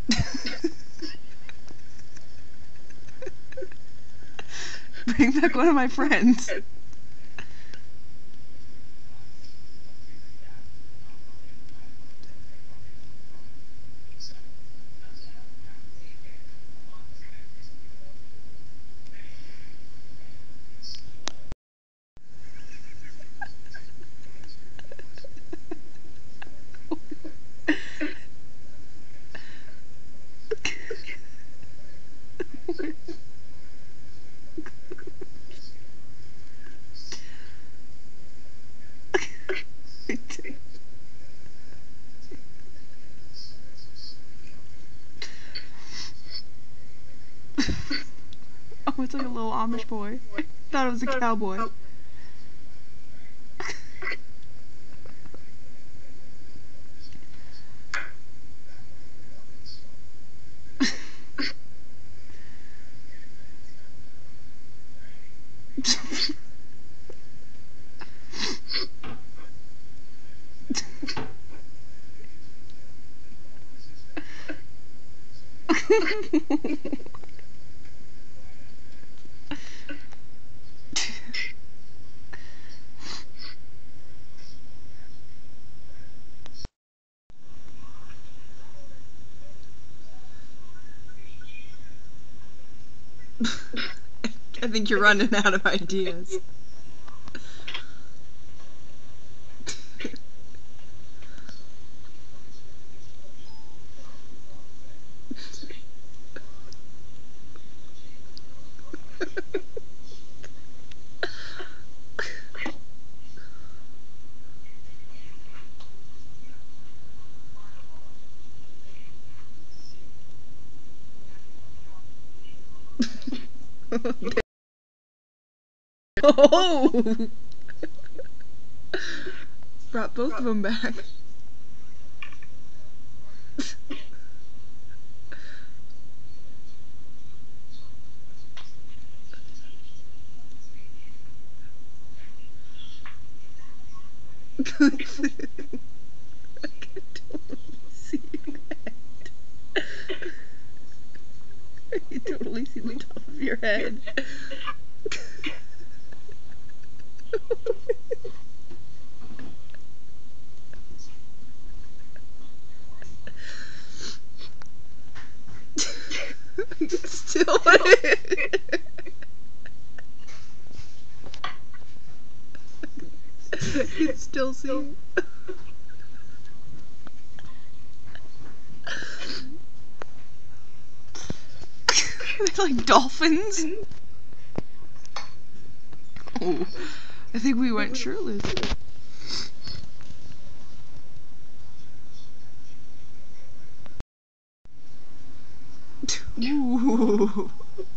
Bring back one of my friends. Oh, it's like a little Amish boy. Thought it was a cowboy. I think you're running out of ideas. Oh! Brought both of them back. I can totally see your head. I can totally see the top of your head. Still I can still see it. They're like dolphins. Oh, I think we went shirtless. Ooh.